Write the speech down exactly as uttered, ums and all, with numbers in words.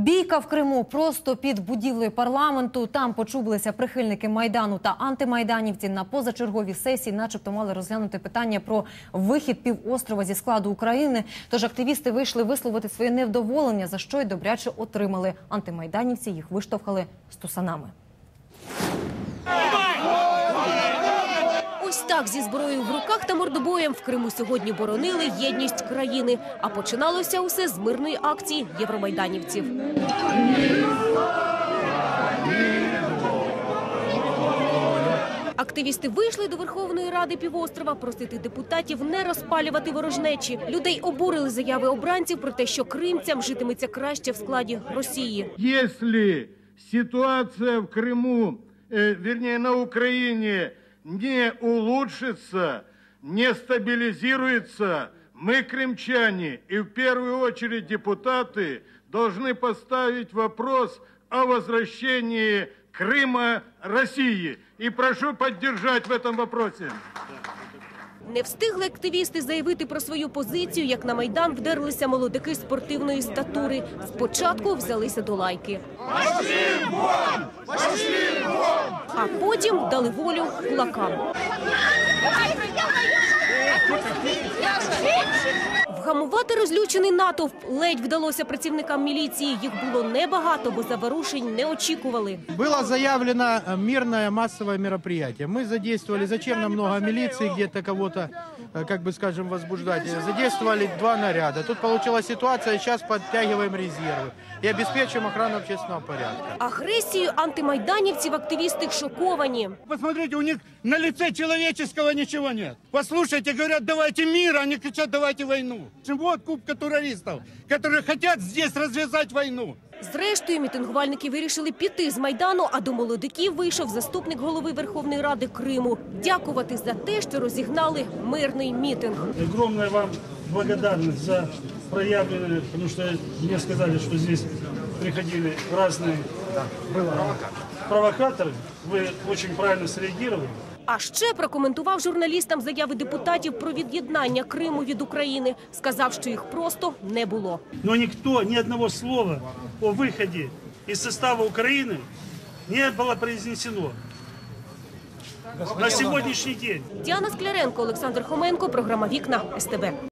Бійка в Криму просто під будівлею парламенту. Там почубилися прихильники Майдану та антимайданівці. На позачерговій сесії начебто мали розглянути питання про вихід півострова зі складу України. Тож активісти вийшли висловити своє невдоволення, за що й добряче отримали. Антимайданівці їх виштовхали стусанами. Ось так зі зброєю в руках та мордобоєм в Криму сьогодні боронили єдність країни. А починалося усе з мирної акції євромайданівців. Активісти вийшли до Верховної Ради півострова просити депутатів не розпалювати ворожнечі. Людей обурили заяви обранців про те, що кримцям житиметься краще в складі Росії. Якщо ситуація в Криму, э, вернее на Україні, не улучшится, не стабилизируется, мы, крымчане, и в первую очередь депутаты, должны поставить вопрос о возвращении Крыма России. И прошу поддержать в этом вопросе. Не встигли активісти заявити про свою позицію, як на Майдан вдерлися молодики спортивної статури. Спочатку взялися до лайки. Пошли вон! Пошли вон! А потім дали волю кулакам. Вгамувати розлючений натовп ледь вдалося працівникам міліції. Їх було небагато, бо заворушень не очікували. Было заявлено мирное массовое мероприятие. Мы задействовали, зачем нам много милиции, где-то кого-то, как бы скажем, возбуждать. Задействовали два наряда. Тут получилась ситуация, сейчас подтягиваем резервы и обеспечим охрану общественного порядка. Агресією антимайданівців активісти шоковані. Посмотрите, у них на лице человеческого ничего нет. Послушайте, говорят, давайте мир, они кричат, давайте войну. Вот купка террористов, которые хотят здесь развязать войну. Зрештою, мітингувальники вирішили піти з Майдану, а до молодиків вийшов заступник голови Верховної Ради Криму. Дякувати за те, що розігнали мирний мітинг. Огромная вам благодарность за проявленное, потому что мне сказали, что здесь приходили разные провокаторы. Вы очень правильно среагировали. А ще прокоментував журналістам заяви депутатів про від'єднання Криму від України. Сказав, що їх просто не було. Но никто, ни одного слова о выходе из состава Украины не было произнесено на сегодняшний день. Діана Скляренко, Олександр Хоменко, програма «Вікна», ес те бе.